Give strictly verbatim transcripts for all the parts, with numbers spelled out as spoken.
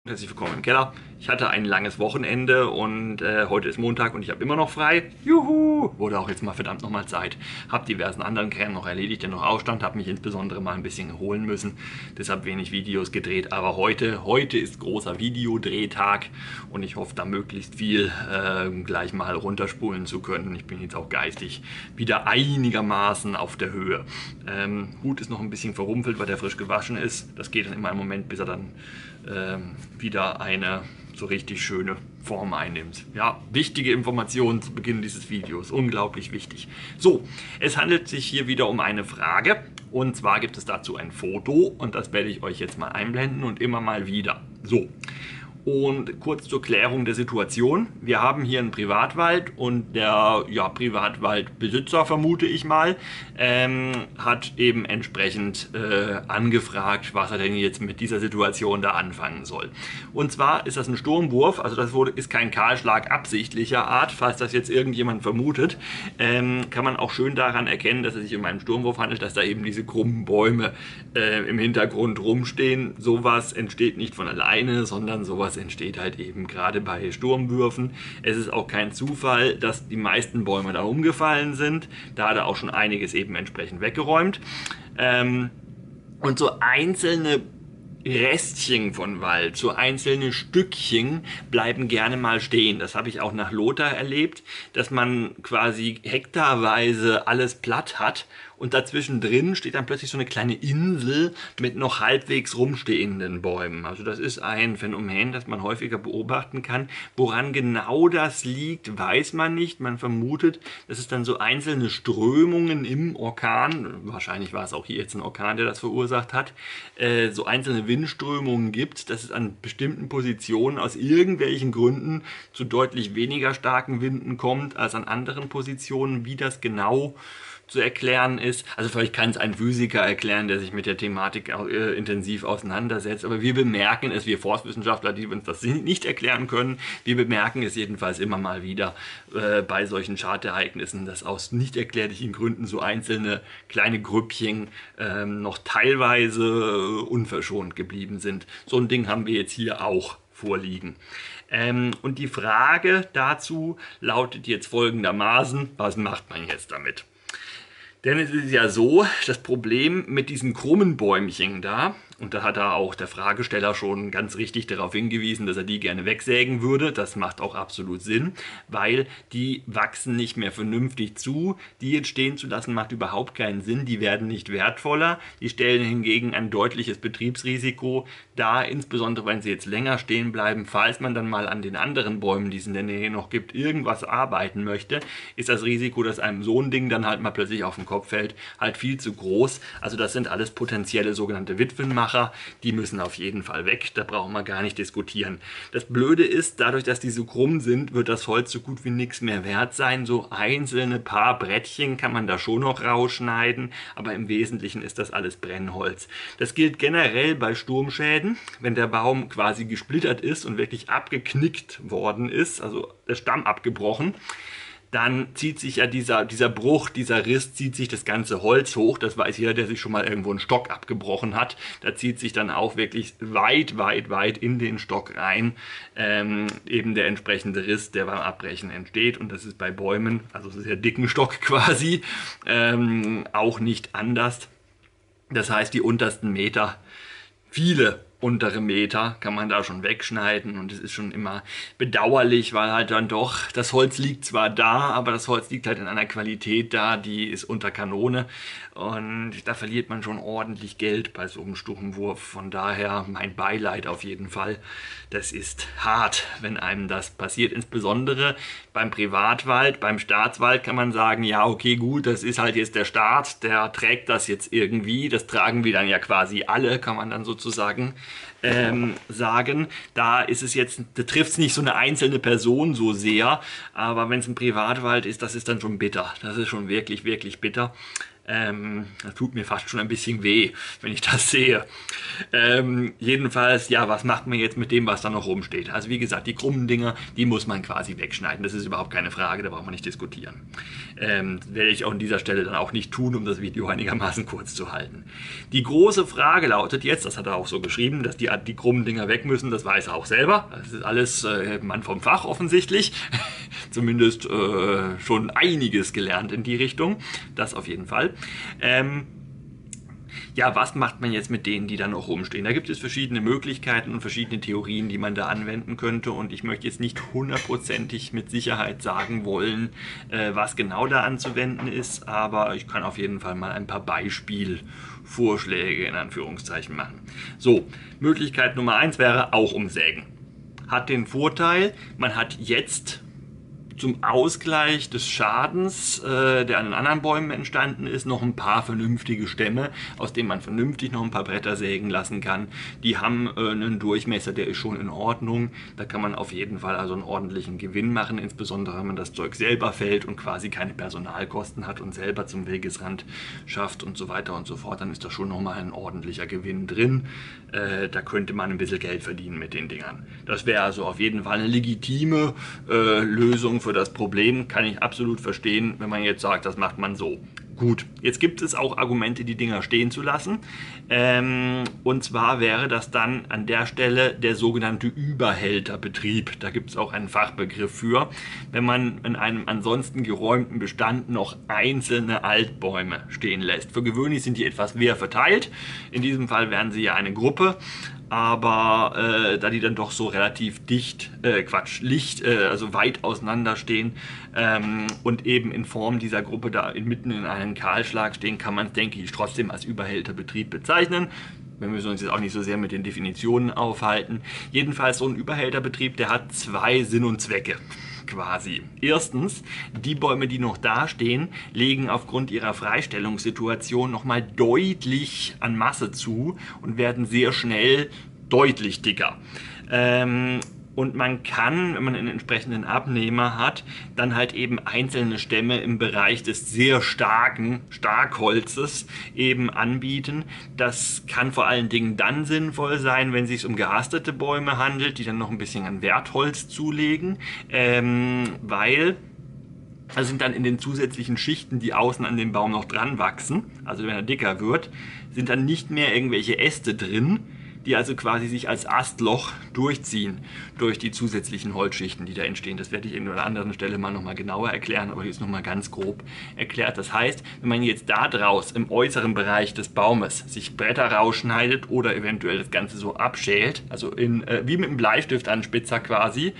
Herzlich willkommen im Keller. Ich hatte ein langes Wochenende und äh, heute ist Montag und ich habe immer noch frei. Juhu! Wurde auch jetzt mal verdammt nochmal Zeit. Habe diversen anderen Kram noch erledigt, der noch ausstand. Habe mich insbesondere mal ein bisschen erholen müssen. Deshalb wenig Videos gedreht. Aber heute, heute ist großer Videodrehtag und ich hoffe, da möglichst viel äh, gleich mal runterspulen zu können. Ich bin jetzt auch geistig wieder einigermaßen auf der Höhe. Ähm, Hut ist noch ein bisschen verrumpelt, weil der frisch gewaschen ist. Das geht dann immer einen Moment, bis er dann ähm, wieder eine so richtig schöne Form einnimmt. Ja, wichtige Informationen zu Beginn dieses Videos, unglaublich wichtig. So, es handelt sich hier wieder um eine Frage und zwar gibt es dazu ein Foto und das werde ich euch jetzt mal einblenden und immer mal wieder. So. Und kurz zur Klärung der Situation. Wir haben hier einen Privatwald und der ja, Privatwaldbesitzer, vermute ich mal, ähm, hat eben entsprechend äh, angefragt, was er denn jetzt mit dieser Situation da anfangen soll. Und zwar ist das ein Sturmwurf, also das wurde, ist kein Kahlschlag absichtlicher Art, falls das jetzt irgendjemand vermutet, ähm, kann man auch schön daran erkennen, dass es sich um einen Sturmwurf handelt, dass da eben diese krummen Bäume äh, im Hintergrund rumstehen. Sowas entsteht nicht von alleine, sondern sowas entsteht halt eben gerade bei Sturmwürfen. Es ist auch kein Zufall, dass die meisten Bäume da umgefallen sind. Da hat er auch schon einiges eben entsprechend weggeräumt. Ähm, und so einzelne Restchen von Wald, so einzelne Stückchen bleiben gerne mal stehen. Das habe ich auch nach Lothar erlebt, dass man quasi hektarweise alles platt hat und dazwischen drin steht dann plötzlich so eine kleine Insel mit noch halbwegs rumstehenden Bäumen. Also das ist ein Phänomen, das man häufiger beobachten kann. Woran genau das liegt, weiß man nicht. Man vermutet, dass es dann so einzelne Strömungen im Orkan, wahrscheinlich war es auch hier jetzt ein Orkan, der das verursacht hat, äh, so einzelne Windströmungen gibt, dass es an bestimmten Positionen aus irgendwelchen Gründen zu deutlich weniger starken Winden kommt als an anderen Positionen. Wie das genau zu erklären ist. Also vielleicht kann es ein Physiker erklären, der sich mit der Thematik äh, intensiv auseinandersetzt. Aber wir bemerken es, wir Forstwissenschaftler, die uns das nicht erklären können, wir bemerken es jedenfalls immer mal wieder äh, bei solchen Chartereignissen, dass aus nicht erklärlichen Gründen so einzelne kleine Grüppchen äh, noch teilweise äh, unverschont geblieben sind. So ein Ding haben wir jetzt hier auch vorliegen. Ähm, und die Frage dazu lautet jetzt folgendermaßen: Was macht man jetzt damit? Denn es ist ja so, das Problem mit diesen krummen Bäumchen da, und da hat da auch der Fragesteller schon ganz richtig darauf hingewiesen, dass er die gerne wegsägen würde. Das macht auch absolut Sinn, weil die wachsen nicht mehr vernünftig zu. Die jetzt stehen zu lassen, macht überhaupt keinen Sinn. Die werden nicht wertvoller. Die stellen hingegen ein deutliches Betriebsrisiko dar, insbesondere wenn sie jetzt länger stehen bleiben. Falls man dann mal an den anderen Bäumen, die es in der Nähe noch gibt, irgendwas arbeiten möchte, ist das Risiko, dass einem so ein Ding dann halt mal plötzlich auf den Kopf fällt, halt viel zu groß. Also das sind alles potenzielle sogenannte Witwenmacher. Die müssen auf jeden Fall weg, da brauchen wir gar nicht diskutieren. Das Blöde ist, dadurch, dass die so krumm sind, wird das Holz so gut wie nichts mehr wert sein. So einzelne paar Brettchen kann man da schon noch rausschneiden, aber im Wesentlichen ist das alles Brennholz. Das gilt generell bei Sturmschäden, wenn der Baum quasi gesplittert ist und wirklich abgeknickt worden ist, also der Stamm abgebrochen. Dann zieht sich ja dieser, dieser Bruch, dieser Riss, zieht sich das ganze Holz hoch. Das weiß jeder, der sich schon mal irgendwo einen Stock abgebrochen hat. Da zieht sich dann auch wirklich weit, weit, weit in den Stock rein ähm, eben der entsprechende Riss, der beim Abbrechen entsteht. Und das ist bei Bäumen, also sehr dicken Stock quasi, ähm, auch nicht anders. Das heißt, die untersten Meter, viele untere Meter kann man da schon wegschneiden und es ist schon immer bedauerlich, weil halt dann doch, das Holz liegt zwar da, aber das Holz liegt halt in einer Qualität da, die ist unter Kanone und da verliert man schon ordentlich Geld bei so einem Sturmwurf. Von daher mein Beileid auf jeden Fall. Das ist hart, wenn einem das passiert, insbesondere beim Privatwald. Beim Staatswald kann man sagen, ja okay gut, das ist halt jetzt der Staat, der trägt das jetzt irgendwie, das tragen wir dann ja quasi alle, kann man dann sozusagen Ähm, sagen. Da ist es jetzt, da trifft es nicht so eine einzelne Person so sehr, aber wenn es ein Privatwald ist, das ist dann schon bitter. Das ist schon wirklich, wirklich bitter. Ähm, das tut mir fast schon ein bisschen weh, wenn ich das sehe. Ähm, jedenfalls, ja, was macht man jetzt mit dem, was da noch rumsteht? Also wie gesagt, die krummen Dinger, die muss man quasi wegschneiden. Das ist überhaupt keine Frage, da braucht man nicht diskutieren. Ähm, das werde ich auch an dieser Stelle dann auch nicht tun, um das Video einigermaßen kurz zu halten. Die große Frage lautet jetzt, das hat er auch so geschrieben, dass die, die krummen Dinger weg müssen, das weiß er auch selber. Das ist alles äh, Mann vom Fach offensichtlich. Zumindest äh, schon einiges gelernt in die Richtung. Das auf jeden Fall. Ähm, ja, was macht man jetzt mit denen, die da noch rumstehen? Da gibt es verschiedene Möglichkeiten und verschiedene Theorien, die man da anwenden könnte. Und ich möchte jetzt nicht hundertprozentig mit Sicherheit sagen wollen, äh, was genau da anzuwenden ist. Aber ich kann auf jeden Fall mal ein paar Beispielvorschläge in Anführungszeichen machen. So, Möglichkeit Nummer eins wäre auch umsägen. Hat den Vorteil, man hat jetzt zum Ausgleich des Schadens, äh, der an den anderen Bäumen entstanden ist, noch ein paar vernünftige Stämme, aus denen man vernünftig noch ein paar Bretter sägen lassen kann. Die haben äh, einen Durchmesser, der ist schon in Ordnung. Da kann man auf jeden Fall also einen ordentlichen Gewinn machen, insbesondere wenn man das Zeug selber fällt und quasi keine Personalkosten hat und selber zum Wegesrand schafft und so weiter und so fort. Dann ist da schon nochmal ein ordentlicher Gewinn drin. Äh, da könnte man ein bisschen Geld verdienen mit den Dingern. Das wäre also auf jeden Fall eine legitime äh, Lösung für das Problem, kann ich absolut verstehen, wenn man jetzt sagt, das macht man so. Gut, jetzt gibt es auch Argumente, die Dinger stehen zu lassen. Ähm, und zwar wäre das dann an der Stelle der sogenannte Überhälterbetrieb. Da gibt es auch einen Fachbegriff für. Wenn man in einem ansonsten geräumten Bestand noch einzelne Altbäume stehen lässt. Für gewöhnlich sind die etwas mehr verteilt. In diesem Fall wären sie ja eine Gruppe. Aber äh, da die dann doch so relativ dicht, äh, Quatsch, licht, äh, also weit auseinander stehen ähm, und eben in Form dieser Gruppe da inmitten in einem Kahlschlag stehen, kann man es, denke ich, trotzdem als Überhälterbetrieb bezeichnen. Wir müssen uns jetzt auch nicht so sehr mit den Definitionen aufhalten. Jedenfalls so ein Überhälterbetrieb, der hat zwei Sinn und Zwecke. Quasi. Erstens, die Bäume, die noch da stehen, legen aufgrund ihrer Freistellungssituation nochmal deutlich an Masse zu und werden sehr schnell deutlich dicker. Ähm, und man kann, wenn man einen entsprechenden Abnehmer hat, dann halt eben einzelne Stämme im Bereich des sehr starken Starkholzes eben anbieten. Das kann vor allen Dingen dann sinnvoll sein, wenn es sich um geastete Bäume handelt, die dann noch ein bisschen an Wertholz zulegen, ähm, weil da sind dann in den zusätzlichen Schichten, die außen an dem Baum noch dran wachsen, also wenn er dicker wird, sind dann nicht mehr irgendwelche Äste drin, die also quasi sich als Astloch durchziehen durch die zusätzlichen Holzschichten, die da entstehen. Das werde ich in einer anderen Stelle mal nochmal genauer erklären, aber jetzt nochmal ganz grob erklärt. Das heißt, wenn man jetzt da draus im äußeren Bereich des Baumes sich Bretter rausschneidet oder eventuell das Ganze so abschält, also in, äh, wie mit einem Bleistiftanspitzer quasi,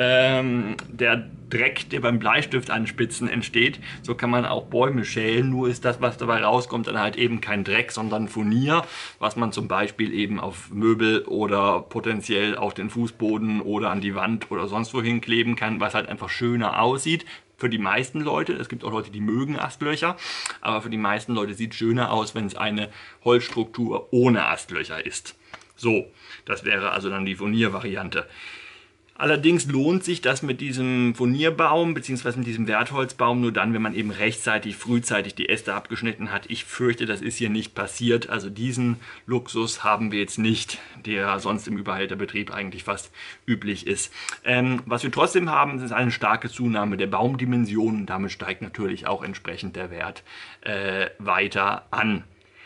ähm, der Dreck, der beim Bleistiftanspitzen entsteht, so kann man auch Bäume schälen, nur ist das, was dabei rauskommt, dann halt eben kein Dreck, sondern Furnier, was man zum Beispiel eben auf Möbel oder potenziell auf den Fußboden oder an die Wand oder sonst wohin kleben kann, was halt einfach schöner aussieht. Für die meisten Leute, es gibt auch Leute, die mögen Astlöcher, aber für die meisten Leute sieht es schöner aus, wenn es eine Holzstruktur ohne Astlöcher ist. So, das wäre also dann die Furniervariante. Allerdings lohnt sich das mit diesem Furnierbaum bzw. mit diesem Wertholzbaum nur dann, wenn man eben rechtzeitig, frühzeitig die Äste abgeschnitten hat. Ich fürchte, das ist hier nicht passiert. Also diesen Luxus haben wir jetzt nicht, der sonst im Überhälterbetrieb eigentlich fast üblich ist. Ähm, was wir trotzdem haben, ist eine starke Zunahme der Baumdimensionen. Damit steigt natürlich auch entsprechend der Wert äh, weiter an.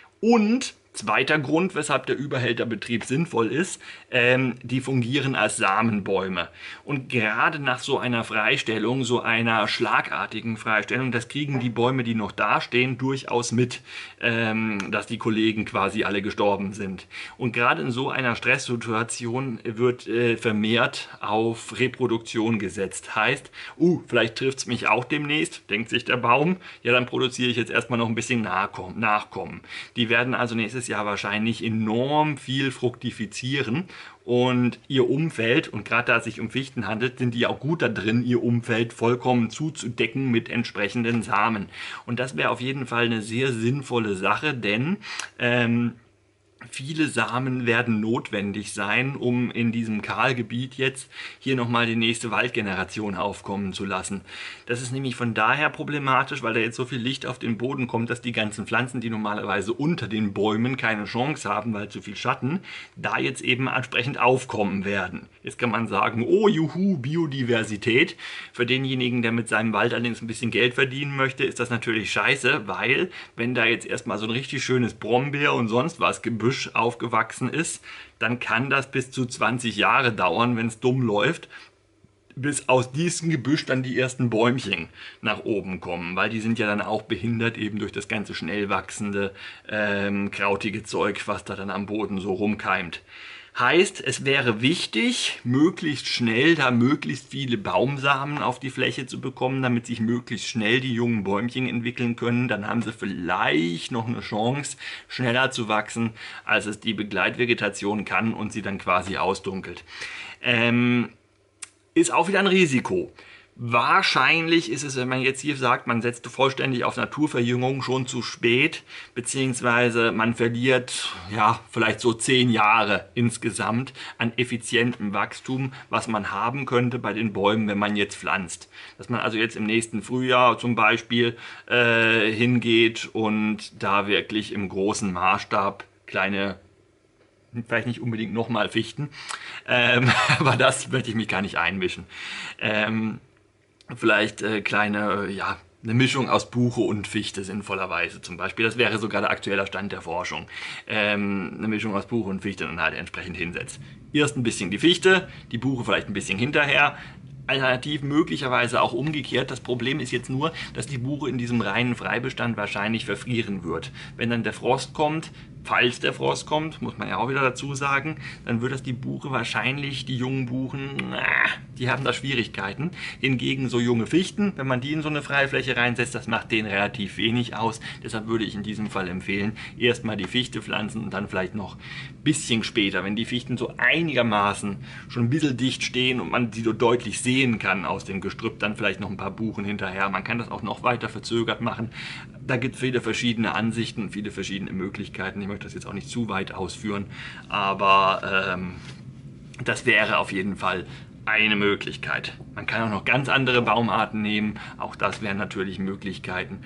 Und zweiter Grund, weshalb der Überhälterbetrieb sinnvoll ist, ähm, die fungieren als Samenbäume. Und gerade nach so einer Freistellung, so einer schlagartigen Freistellung, das kriegen die Bäume, die noch dastehen, durchaus mit, ähm, dass die Kollegen quasi alle gestorben sind. Und gerade in so einer Stresssituation wird äh, vermehrt auf Reproduktion gesetzt. Heißt, uh, vielleicht trifft es mich auch demnächst, denkt sich der Baum, ja, dann produziere ich jetzt erstmal noch ein bisschen Nachkommen. Nachkommen. Die werden also nächstes Jahr wahrscheinlich enorm viel fruktifizieren und ihr Umfeld, und gerade da es sich um Fichten handelt, sind die auch gut da drin, ihr Umfeld vollkommen zuzudecken mit entsprechenden Samen. Und das wäre auf jeden Fall eine sehr sinnvolle Sache, denn ähm, Viele Samen werden notwendig sein, um in diesem Kahlgebiet jetzt hier nochmal die nächste Waldgeneration aufkommen zu lassen. Das ist nämlich von daher problematisch, weil da jetzt so viel Licht auf den Boden kommt, dass die ganzen Pflanzen, die normalerweise unter den Bäumen keine Chance haben, weil zu viel Schatten, da jetzt eben entsprechend aufkommen werden. Jetzt kann man sagen, oh juhu, Biodiversität. Für denjenigen, der mit seinem Wald allerdings ein bisschen Geld verdienen möchte, ist das natürlich scheiße, weil wenn da jetzt erstmal so ein richtig schönes Brombeer und sonst was Gebüsch aufgewachsen ist, dann kann das bis zu zwanzig Jahre dauern, wenn es dumm läuft, bis aus diesem Gebüsch dann die ersten Bäumchen nach oben kommen, weil die sind ja dann auch behindert eben durch das ganze schnell wachsende, ähm, krautige Zeug, was da dann am Boden so rumkeimt. Heißt, es wäre wichtig, möglichst schnell da möglichst viele Baumsamen auf die Fläche zu bekommen, damit sich möglichst schnell die jungen Bäumchen entwickeln können. Dann haben sie vielleicht noch eine Chance, schneller zu wachsen, als es die Begleitvegetation kann und sie dann quasi ausdunkelt. Ähm, ist auch wieder ein Risiko. Wahrscheinlich ist es, wenn man jetzt hier sagt, man setzt vollständig auf Naturverjüngung, schon zu spät, beziehungsweise man verliert ja vielleicht so zehn Jahre insgesamt an effizientem Wachstum, was man haben könnte bei den Bäumen, wenn man jetzt pflanzt. Dass man also jetzt im nächsten Frühjahr zum Beispiel äh, hingeht und da wirklich im großen Maßstab kleine, vielleicht nicht unbedingt nochmal Fichten, ähm, aber das möchte ich mich gar nicht einmischen. Ähm, Vielleicht äh, kleine, äh, ja, eine Mischung aus Buche und Fichte sinnvollerweise zum Beispiel. Das wäre sogar der aktuelle Stand der Forschung. Ähm, eine Mischung aus Buche und Fichte und halt entsprechend hinsetzt. Erst ein bisschen die Fichte, die Buche vielleicht ein bisschen hinterher. Alternativ möglicherweise auch umgekehrt. Das Problem ist jetzt nur, dass die Buche in diesem reinen Freibestand wahrscheinlich verfrieren wird. Wenn dann der Frost kommt, falls der Frost kommt, muss man ja auch wieder dazu sagen, dann wird das die Buche wahrscheinlich, die jungen Buchen, die haben da Schwierigkeiten. Hingegen so junge Fichten, wenn man die in so eine Freifläche reinsetzt, das macht denen relativ wenig aus. Deshalb würde ich in diesem Fall empfehlen, erstmal die Fichte pflanzen und dann vielleicht noch ein bisschen später, wenn die Fichten so einigermaßen schon ein bisschen dicht stehen und man sie so deutlich sehen kann aus dem Gestrüpp, dann vielleicht noch ein paar Buchen hinterher. Man kann das auch noch weiter verzögert machen. Da gibt es viele verschiedene Ansichten und viele verschiedene Möglichkeiten. Ich möchte das jetzt auch nicht zu weit ausführen, aber ähm, das wäre auf jeden Fall eine Möglichkeit. Man kann auch noch ganz andere Baumarten nehmen, auch das wären natürlich Möglichkeiten.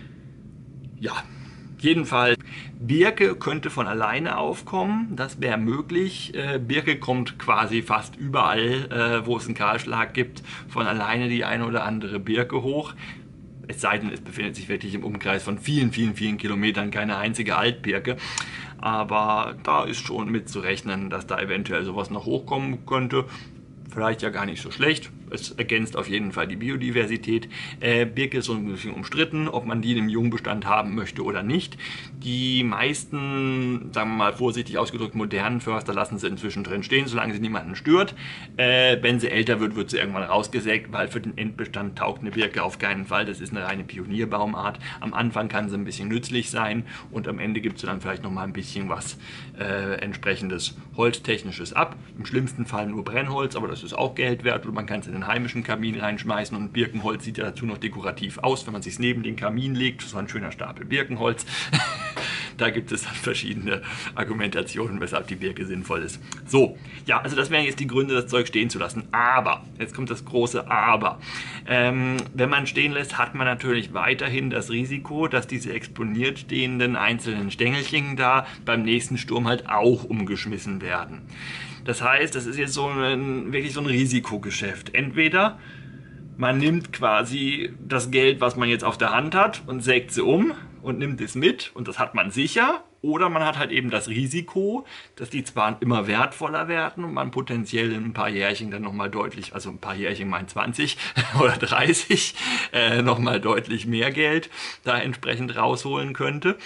Ja, jedenfalls, Birke könnte von alleine aufkommen, das wäre möglich. Äh, Birke kommt quasi fast überall, äh, wo es einen Kahlschlag gibt, von alleine die eine oder andere Birke hoch. Es sei denn, es befindet sich wirklich im Umkreis von vielen, vielen, vielen Kilometern keine einzige Altbirke. Aber da ist schon mit zu rechnen, dass da eventuell sowas noch hochkommen könnte. Vielleicht ja gar nicht so schlecht. Es ergänzt auf jeden Fall die Biodiversität. Äh, Birke ist so ein bisschen umstritten, ob man die im Jungbestand haben möchte oder nicht. Die meisten, sagen wir mal vorsichtig ausgedrückt, modernen Förster lassen sie inzwischen drin stehen, solange sie niemanden stört. Äh, wenn sie älter wird, wird sie irgendwann rausgesägt, weil für den Endbestand taugt eine Birke auf keinen Fall. Das ist eine reine Pionierbaumart. Am Anfang kann sie ein bisschen nützlich sein und am Ende gibt sie dann vielleicht noch mal ein bisschen was äh, entsprechendes Holztechnisches ab. Im schlimmsten Fall nur Brennholz, aber das ist auch Geld wert und man kann es in den heimischen Kamin reinschmeißen und Birkenholz sieht ja dazu noch dekorativ aus, wenn man es sich neben den Kamin legt, so ein schöner Stapel Birkenholz. Da gibt es dann verschiedene Argumentationen, weshalb die Birke sinnvoll ist. So, ja, also das wären jetzt die Gründe, das Zeug stehen zu lassen. Aber, jetzt kommt das große Aber. Ähm, wenn man stehen lässt, hat man natürlich weiterhin das Risiko, dass diese exponiert stehenden einzelnen Stängelchen da beim nächsten Sturm halt auch umgeschmissen werden. Das heißt, das ist jetzt so ein, wirklich so ein Risikogeschäft. Entweder man nimmt quasi das Geld, was man jetzt auf der Hand hat und sägt sie um und nimmt es mit und das hat man sicher. Oder man hat halt eben das Risiko, dass die zwar immer wertvoller werden und man potenziell in ein paar Jährchen dann nochmal deutlich, also ein paar Jährchen meint zwanzig oder dreißig, äh, nochmal deutlich mehr Geld da entsprechend rausholen könnte.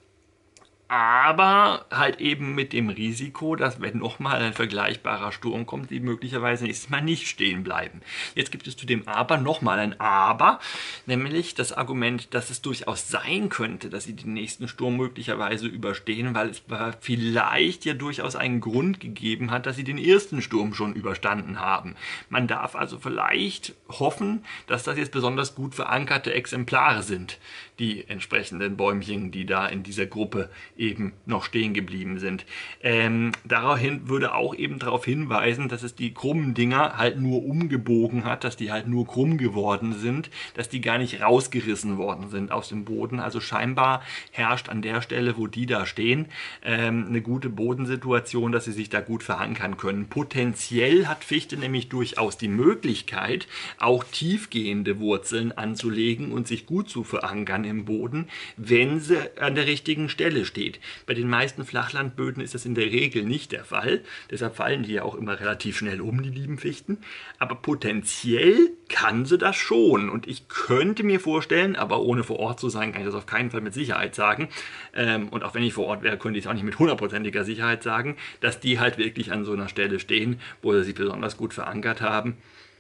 Aber halt eben mit dem Risiko, dass wenn nochmal ein vergleichbarer Sturm kommt, die möglicherweise nächstes Mal nicht stehen bleiben. Jetzt gibt es zu dem Aber nochmal ein Aber, nämlich das Argument, dass es durchaus sein könnte, dass sie den nächsten Sturm möglicherweise überstehen, weil es vielleicht ja durchaus einen Grund gegeben hat, dass sie den ersten Sturm schon überstanden haben. Man darf also vielleicht hoffen, dass das jetzt besonders gut verankerte Exemplare sind, die entsprechenden Bäumchen, die da in dieser Gruppe eben noch stehen geblieben sind. Ähm, daraufhin würde auch eben darauf hinweisen, dass es die krummen Dinger halt nur umgebogen hat, dass die halt nur krumm geworden sind, dass die gar nicht rausgerissen worden sind aus dem Boden. Also scheinbar herrscht an der Stelle, wo die da stehen, ähm, eine gute Bodensituation, dass sie sich da gut verankern können. Potenziell hat Fichte nämlich durchaus die Möglichkeit, auch tiefgehende Wurzeln anzulegen und sich gut zu verankern im Boden, wenn sie an der richtigen Stelle steht. Bei den meisten Flachlandböden ist das in der Regel nicht der Fall. Deshalb fallen die ja auch immer relativ schnell um, die lieben Fichten. Aber potenziell kann sie das schon. Und ich könnte mir vorstellen, aber ohne vor Ort zu sein, kann ich das auf keinen Fall mit Sicherheit sagen. Ähm, und auch wenn ich vor Ort wäre, könnte ich es auch nicht mit hundertprozentiger Sicherheit sagen, dass die halt wirklich an so einer Stelle stehen, wo sie sich besonders gut verankert haben.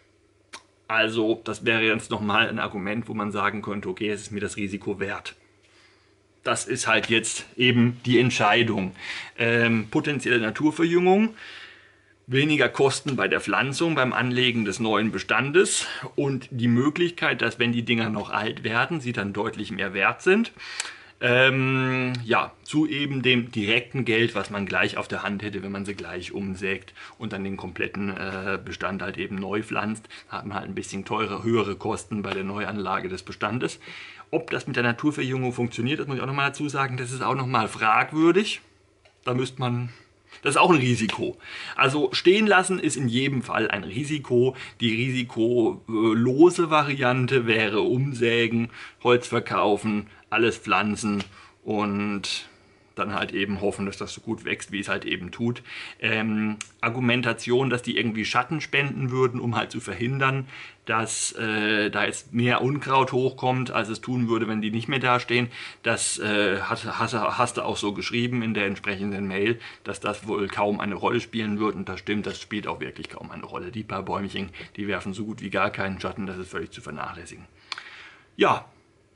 Also das wäre jetzt nochmal ein Argument, wo man sagen könnte, okay, es ist mir das Risiko wert. Das ist halt jetzt eben die Entscheidung. Ähm, potenzielle Naturverjüngung, weniger Kosten bei der Pflanzung, beim Anlegen des neuen Bestandes und die Möglichkeit, dass wenn die Dinger noch alt werden, sie dann deutlich mehr wert sind. Ähm, ja, zu eben dem direkten Geld, was man gleich auf der Hand hätte, wenn man sie gleich umsägt und dann den kompletten äh, Bestand halt eben neu pflanzt. Da hat man halt ein bisschen teure, höhere Kosten bei der Neuanlage des Bestandes. Ob das mit der Naturverjüngung funktioniert, das muss ich auch nochmal dazu sagen, das ist auch nochmal fragwürdig. Da müsste man... Das ist auch ein Risiko. Also stehen lassen ist in jedem Fall ein Risiko. Die risikolose Variante wäre umsägen, Holz verkaufen, alles pflanzen und dann halt eben hoffen, dass das so gut wächst, wie es halt eben tut. Ähm, Argumentation, dass die irgendwie Schatten spenden würden, um halt zu verhindern, dass äh, da jetzt mehr Unkraut hochkommt, als es tun würde, wenn die nicht mehr dastehen. Das äh, hast, hast, hast du auch so geschrieben in der entsprechenden Mail, dass das wohl kaum eine Rolle spielen wird. Und das stimmt, das spielt auch wirklich kaum eine Rolle. Die paar Bäumchen, die werfen so gut wie gar keinen Schatten, das ist völlig zu vernachlässigen. Ja,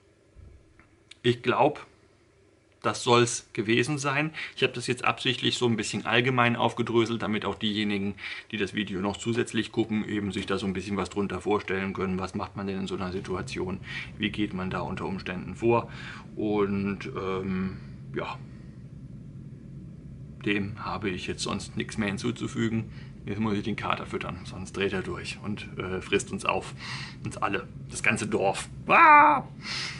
ich glaube, das soll es gewesen sein. Ich habe das jetzt absichtlich so ein bisschen allgemein aufgedröselt, damit auch diejenigen, die das Video noch zusätzlich gucken, eben sich da so ein bisschen was drunter vorstellen können. Was macht man denn in so einer Situation? Wie geht man da unter Umständen vor? Und ähm, ja, dem habe ich jetzt sonst nichts mehr hinzuzufügen. Jetzt muss ich den Kater füttern, sonst dreht er durch und äh, frisst uns auf. Uns alle. Das ganze Dorf. Ah!